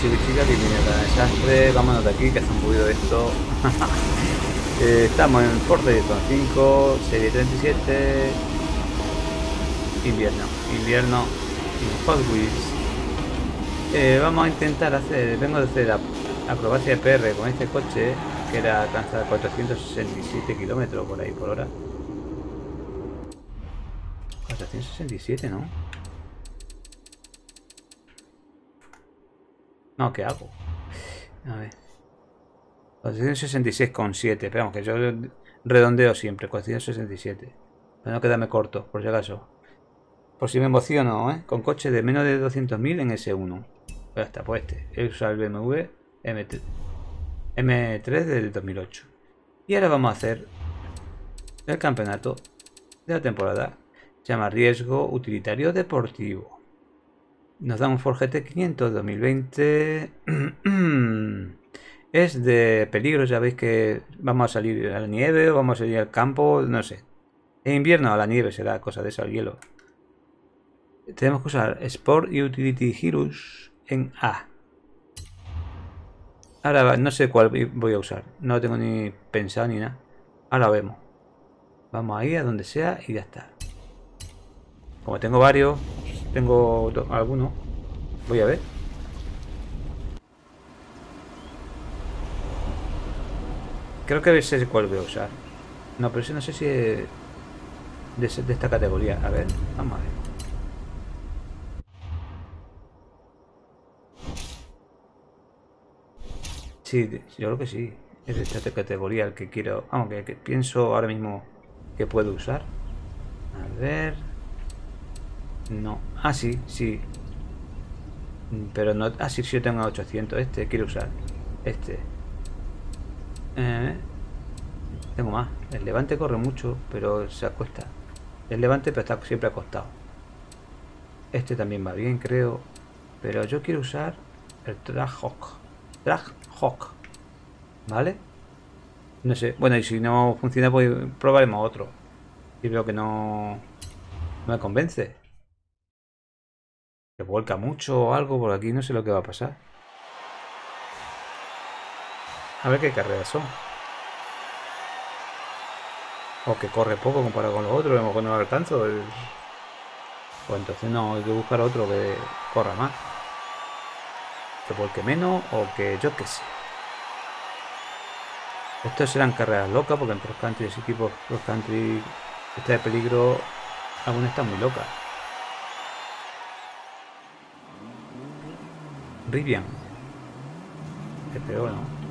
chica que viene cada desastre. Vámonos de aquí, que hace un ruido esto. Estamos en Ford 10.5, serie 37. Invierno y Hot Wheels. Vamos a intentar hacer, vengo de hacer acrobacia de PR con este coche, que era alcanzar 467 kilómetros por ahí por hora. 467, ¿no? No, ¿qué hago? A ver. 466,7. Esperamos que yo redondeo siempre. 467. Para no quedarme corto, por si acaso. Por si me emociono, ¿eh? Con coche de menos de 200.000 en S1. Ya está, pues este. He usado el BMW M3 del 2008. Y ahora vamos a hacer el campeonato de la temporada. Se llama Riesgo Utilitario Deportivo. Nos da un Ford GT 500 2020. Es de peligro, ya veis que vamos a salir a la nieve o vamos a salir al campo, no sé. En invierno a la nieve será cosa de eso, al hielo. Tenemos que usar Sport y Utility Heroes en A. Ahora no sé cuál voy a usar. No lo tengo ni pensado ni nada. Ahora vemos. Vamos ahí a donde sea y ya está. Como tengo varios, tengo algunos. Voy a ver. Creo que sé cuál voy a usar. No, pero ese no sé si es de esta categoría. A ver, vamos a ver. Sí, yo creo que sí. Es de esta categoría el que quiero. Vamos, que pienso ahora mismo que puedo usar. A ver. No. Ah, sí, sí. Pero no. Ah, sí, sí, yo tengo 800. Este quiero usar. Este. Tengo más. El Levante corre mucho, pero se acuesta. El Levante, pero está siempre acostado. Este también va bien, creo. Pero yo quiero usar el Trackhawk. Trackhawk. ¿Vale? No sé. Bueno, y si no funciona, pues probaremos otro. Y veo que no me convence. Se vuelca mucho o algo por aquí. No sé lo que va a pasar. A ver qué carreras son. O que corre poco comparado con los otros. A lo mejor no lo alcanzo. Pues entonces no, hay que buscar otro que corra más. Que vuelque menos o que yo qué sé. Estos serán carreras locas porque en Cross Country, ese equipo Cross Country está de peligro. Alguna está muy loca. Rivian. Es peor, ¿no?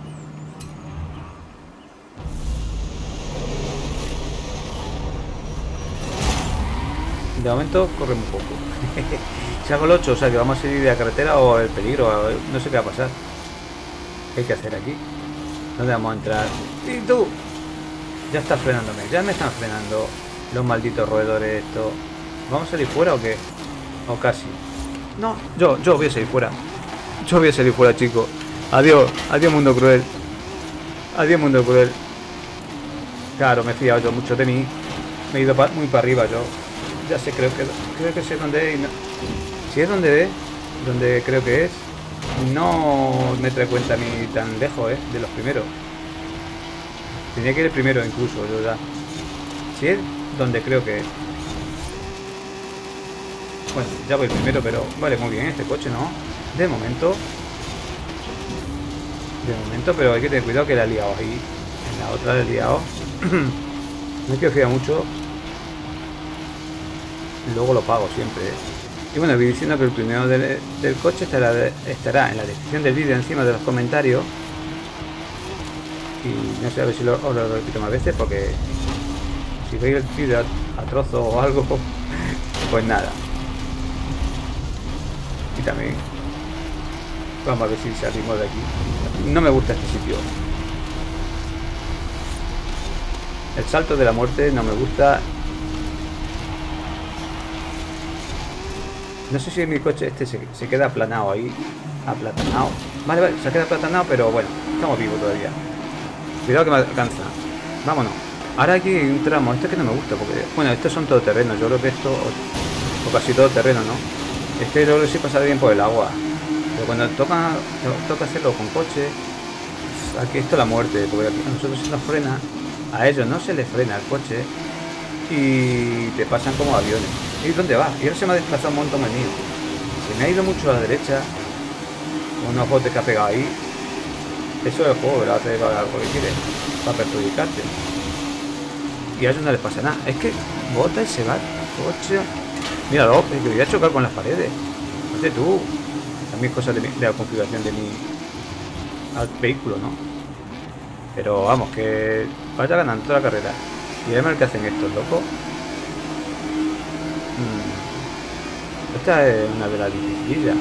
De momento corre muy poco. Si hago el 8, o sea que vamos a salir de la carretera o el peligro, no sé qué va a pasar. ¿Qué hay que hacer aquí? ¿Dónde vamos a entrar? ¡Y tú! Ya está frenándome, ya me están frenando los malditos roedores estos. ¿Vamos a salir fuera o qué? O casi. No, yo voy a salir fuera. Yo voy a salir fuera, chicos. Adiós, adiós mundo cruel. Adiós mundo cruel. Claro, me he fiado yo mucho de mí. Me he ido muy para arriba yo. Ya sé, creo que sé dónde es. No. Si es donde creo que es, no me trae cuenta a mí tan lejos, de los primeros. Tenía que ir el primero incluso, yo ya. Si es donde creo que es. Bueno, ya voy primero, pero vale muy bien este coche, ¿no? De momento. Pero hay que tener cuidado que la he liado ahí. En la otra la he liado. No hay que fiar mucho. Luego lo pago siempre, Y bueno, voy diciendo que el primero del coche estará en la descripción del vídeo, encima de los comentarios. Y no sé, a ver si os lo repito más veces, porque si veis el vídeo a trozos o algo, pues nada. Y también vamos a ver si salimos de aquí. No me gusta este sitio. El salto de la muerte no me gusta. No sé si mi coche este se queda aplanado ahí. Aplatanado. Vale, se queda aplatanado, pero bueno, estamos vivos todavía. Cuidado que me alcanza. Vámonos. Ahora aquí hay un tramo. Este que no me gusta porque... Bueno, estos son todoterrenos. Yo creo que esto... O casi todo terreno, ¿no? Este creo que sí pasa bien por el agua. Pero cuando toca hacerlo con coche, aquí esto es la muerte, porque aquí a nosotros se nos frena, a ellos no se les frena el coche y te pasan como aviones. ¿Y dónde va? Y ahora se me ha desplazado un montón el mío. Se me ha ido mucho a la derecha, unos botes que ha pegado ahí. Eso es el juego, lo hace para lo que quiere, para perjudicarte. Y a ellos no les pasa nada. Es que bota y se va el coche. Míralo, que voy a chocar con las paredes. No sé tú. También cosas de la configuración de mi vehículo, ¿no? Pero vamos, que vaya ganando toda la carrera. Y además el que hacen estos locos. Esta es una de las dificilillas.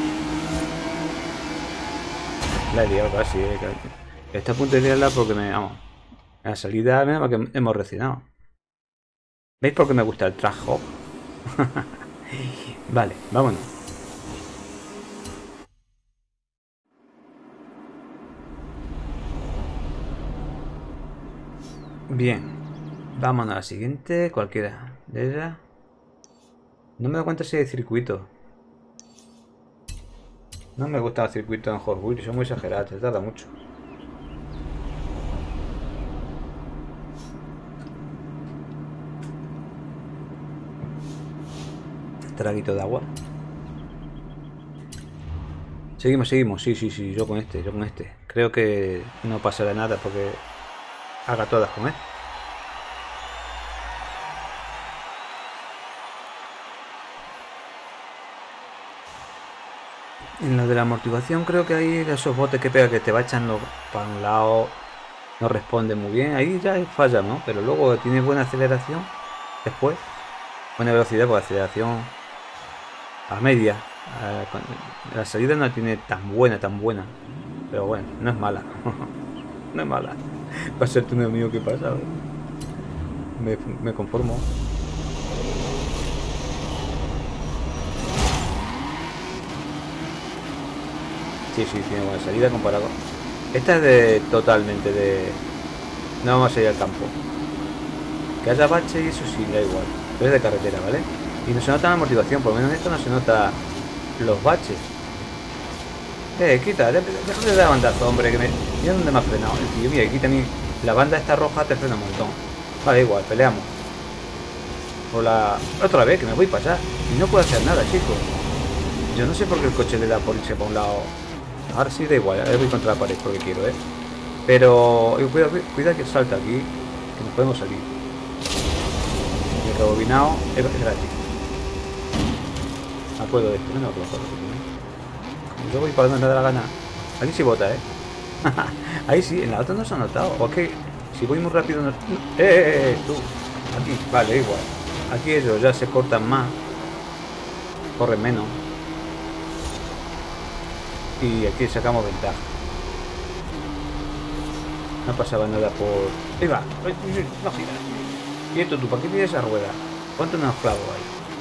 La he liado casi, está a punto de liarla porque vamos. En la salida mira que hemos reaccionado. ¿Veis por qué me gusta el trajo? Vale, vámonos. Bien. Vámonos a la siguiente, cualquiera de ellas. No me doy cuenta si hay circuito. No me gusta el circuito en Hot Wheels, son muy exagerados, se tarda mucho. Traguito de agua. Seguimos, sí, yo con este. Creo que no pasará nada porque haga todas con él. En lo de la amortiguación creo que hay esos botes que pega que te va echando para un lado, no responde muy bien, ahí ya falla, ¿no? Pero luego tiene buena aceleración después, buena velocidad, pues aceleración a media. La salida no tiene tan buena, pero bueno, no es mala. No es mala. Va a ser túnel mío que pasa. Me conformo. Sí, tiene buena salida comparado. Esta es de totalmente de. No vamos a ir al campo. Que haya bache y eso sí, da igual. Pero es de carretera, ¿vale? Y no se nota la amortiguación, por lo menos en esto no se nota los baches. Quita, déjame de dar bandazo, hombre, que me. Mira dónde me ha frenado el tío. Mira, aquí también la banda esta roja te frena un montón. Vale, igual, peleamos. O la. Otra vez, que me voy para allá. Y no puedo hacer nada, chicos. Yo no sé por qué el coche le da por irse para un lado. Ahora sí da igual, ahora voy contra la pared porque quiero, Pero cuida que salta aquí, que nos podemos salir. El rebobinado es gratis. Me acuerdo de esto, no me acuerdo. Yo voy para donde me da la gana. Aquí sí bota, Ahí sí, en la otra no se ha notado. O es que si voy muy rápido no. Tú. Aquí, vale, igual. Aquí ellos ya se cortan más. Corren menos. Y aquí sacamos ventaja. No pasaba nada por. Ahí va. No gira. Y esto tú, ¿para qué tienes esa rueda? ¿Cuántos unos clavos hay?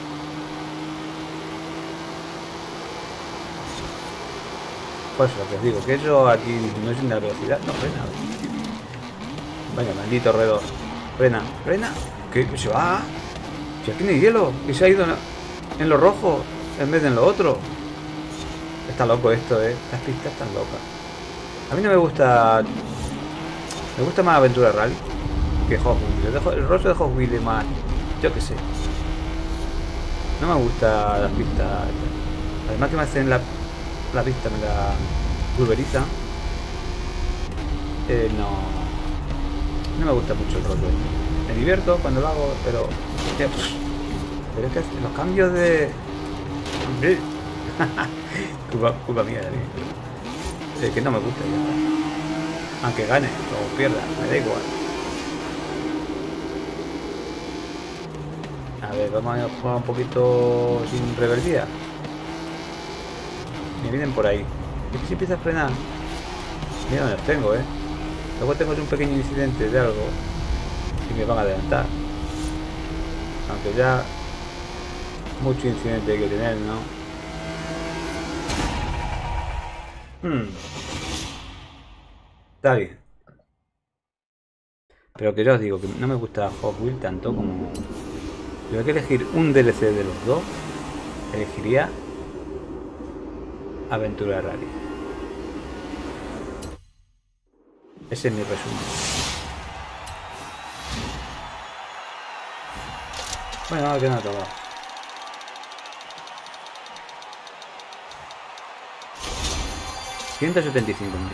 Pues lo que os digo, que eso aquí no es una velocidad, no frena. Vaya, maldito alrededor. Frena. ¿Qué se va? Si aquí no hay hielo. Y se ha ido en lo rojo en vez de en lo otro. Está loco esto, Estas pistas están locas. A mí no me gusta. Me gusta más Aventura Rally que Hot Wheels. El rostro de Hot Wheels es más. Yo qué sé. No me gusta las pistas. Además que me hacen la pista, me la pulveriza. No me gusta mucho el rollo. Me divierto cuando lo hago, pero es que los cambios de. culpa mía, que no me gusta ya. Aunque gane o pierda, me da igual. A ver, vamos a jugar un poquito sin rebeldía. Me vienen por ahí. Es que si empieza a frenar. Mira dónde los tengo, Luego tengo un pequeño incidente de algo y me van a adelantar. Aunque ya mucho incidente hay que tener, ¿no? Está bien. Pero que ya os digo que no me gusta Hot Wheels tanto como. Si hay que elegir un DLC de los dos, elegiría Aventura Rally. Ese es mi resumen. Bueno, ahora que no ha acabado. $175.000.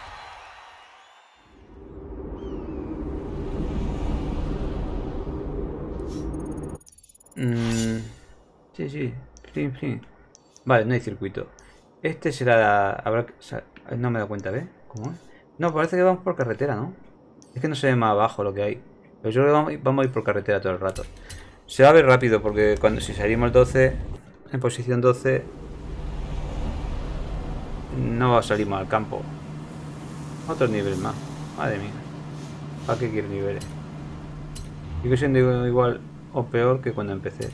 Sí, sí. Fin, fin. Vale, no hay circuito. Este será... no me he dado cuenta, ¿ves? ¿Cómo es? No, parece que vamos por carretera, ¿no? Es que no se ve más abajo lo que hay. Pero yo creo que vamos a ir por carretera todo el rato. Se va a ver rápido porque cuando si salimos 12, en posición 12, no salimos al campo. Otro nivel más. Madre mía. ¿Para qué quiero niveles? Sigo siendo igual o peor que cuando empecé.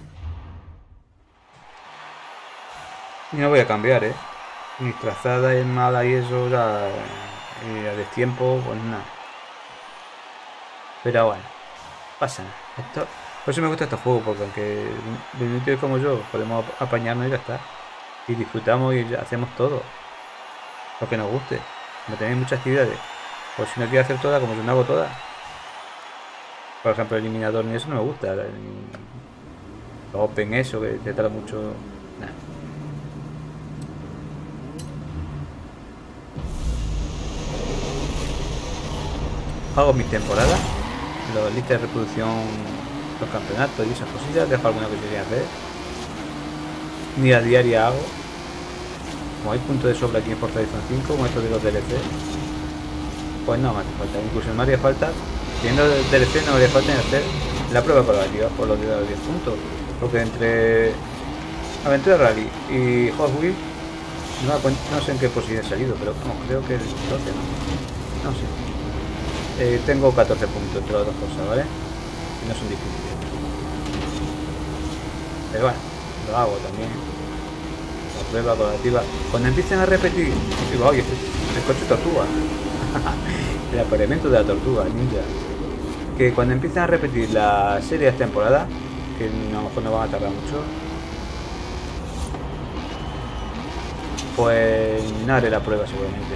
Y no voy a cambiar, ¿eh? Mis trazadas es mala y eso, ya... Y a destiempo, pues nada. Pero bueno, pasa nada. Por eso me gusta este juego, porque aunque de como yo podemos apañarnos y ya está. Y disfrutamos y hacemos todo. Lo que nos guste. No tenéis muchas actividades. Pues si no quiero hacer todas, como yo no hago todas. Por ejemplo, el eliminador ni eso no me gusta. Los Open eso, que te tarda mucho. Nah. Hago mis temporadas, los listas de reproducción, los campeonatos y esas cosillas, dejo alguna que quería hacer. Ni a diaria hago. Como hay puntos de sobra aquí en Forza Horizon 5, como esto de los DLC, pues no me hace falta. Incluso no me haría falta, teniendo DLC no me haría falta en hacer la prueba colaborativa por los de los 10 puntos. Porque entre Aventura Rally y Hot Wheels, no sé en qué posición he salido, pero vamos, creo que el 12, no sé. Tengo 14 puntos entre las dos cosas, ¿vale? Y no son difíciles. Pero bueno, lo hago también. La prueba colaborativa. Cuando empiecen a repetir, digo, oye, el coche tortuga. El apareamiento de la tortuga, ninja. Que cuando empiecen a repetir las series temporadas, que a lo mejor no van a tardar mucho, pues no haré la prueba seguramente.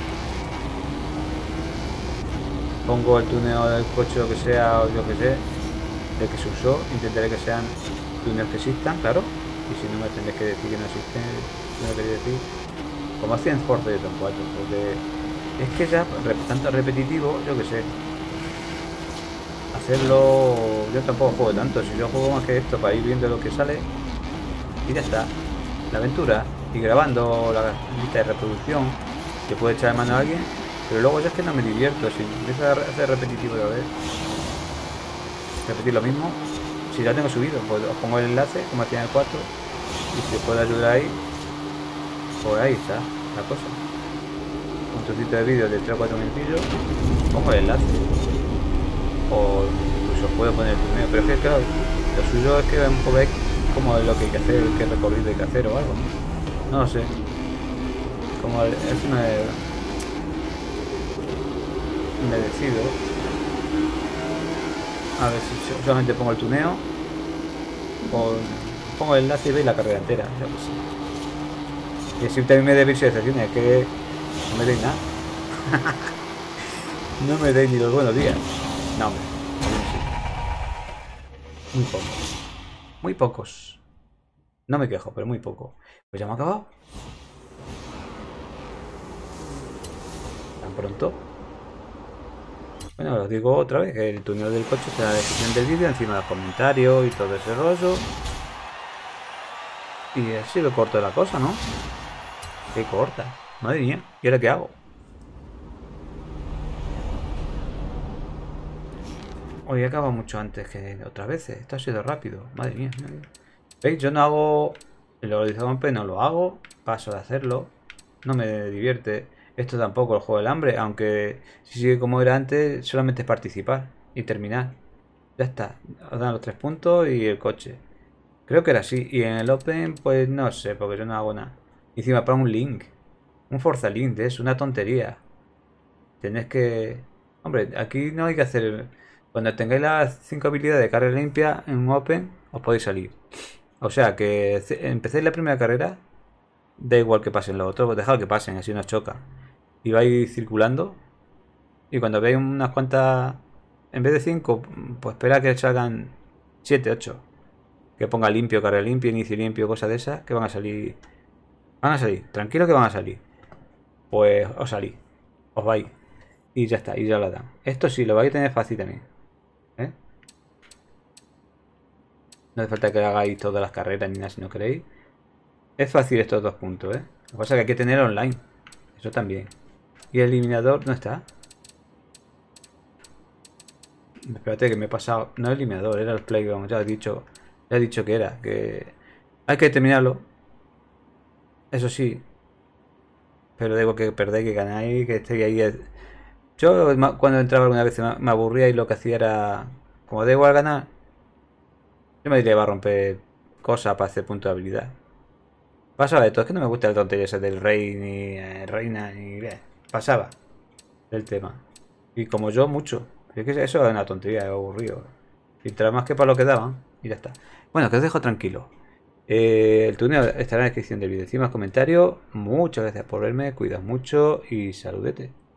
Pongo el tuneo del coche o que sea, o yo que sé, el que se usó, intentaré que sean tuneos que existan, claro, y si no me tendré que decir que no existen, no quería decir, como hacía en Forza Horizon 4, porque es que ya tanto repetitivo, yo que sé, hacerlo, yo tampoco juego tanto, si yo juego más que esto para ir viendo lo que sale, y ya está, la aventura, y grabando la lista de reproducción, que puede echar mano a alguien. Pero luego ya es que no me divierto, si empiezo a hacer repetitivo de vez, repetir lo mismo, si ya tengo subido, pues os pongo el enlace, como hacía en el 4, y si os puedo ayudar ahí, pues ahí está la cosa. Un trocito de vídeo de 3 o 4 minutillos, pongo el enlace, o incluso os puedo poner el primero, pero es que claro, lo suyo es que un poco veis cómo es lo que hay que hacer, qué recorrido hay que hacer o algo, no lo sé, como es una... Me decido a ver si solamente pongo el tuneo o pongo el enlace y veis la carrera entera, yo que sé. Y así también me dé visualizaciones, es que no me deis nada. No me deis ni los buenos días. No, hombre, muy pocos, muy pocos, no me quejo, pero muy poco. Pues ya me ha acabado tan pronto. Bueno, os digo otra vez que el tuneo del coche está en la descripción del vídeo, encima de los comentarios y todo ese rollo. Y así lo corto de la cosa, ¿no? Qué corta. Madre mía, ¿y ahora qué hago? Hoy acaba mucho antes que otras veces. Esto ha sido rápido. Madre mía. ¿Veis? Yo no hago... El horizonte no lo hago. Paso de hacerlo. No me divierte. Esto tampoco, el juego del hambre. Aunque si sigue como era antes, solamente es participar y terminar. Ya está. Os dan los 3 puntos y el coche. Creo que era así. Y en el Open, pues no sé, porque yo no hago nada. Encima para un link. Un Forza Link, es una tontería. Tenéis que... Hombre, aquí no hay que hacer... Cuando tengáis las 5 habilidades de carga limpia en un Open, os podéis salir. O sea que empecéis la primera carrera Da igual que pasen los otros, dejad que pasen, así no choca. Y vais circulando. Y cuando veis unas cuantas, en vez de 5, pues espera que salgan 7, 8. Que ponga limpio, carga limpio, inicio limpio, cosas de esas, que van a salir. Van a salir, tranquilo que van a salir. Pues os salís, os vais. Y ya está, y ya lo dan. Esto sí, lo vais a tener fácil también. ¿Eh? No hace falta que hagáis todas las carreras ni nada si no queréis. Es fácil estos dos puntos, ¿eh? Lo que pasa es que hay que tener online. Eso también. Y el eliminador no está. Espérate que me he pasado. No el eliminador, era el playground. Ya he dicho que era. Que hay que terminarlo. Eso sí. Pero digo que perdéis, que ganáis, que estéis ahí. Yo cuando entraba alguna vez me aburría y lo que hacía era. Como da igual ganar, yo me diría iba a romper cosas para hacer punto de habilidad. Pasaba de todo, es que no me gusta la tontería esa del rey ni reina ni. Pasaba del tema. Y como yo, mucho. Es que eso es una tontería, es aburrido. Filtrar más que para lo que daban y ya está. Bueno, que os dejo tranquilo. El túnel estará en la descripción del vídeo. Encima comentarios. Muchas gracias por verme, cuidas mucho y saludete.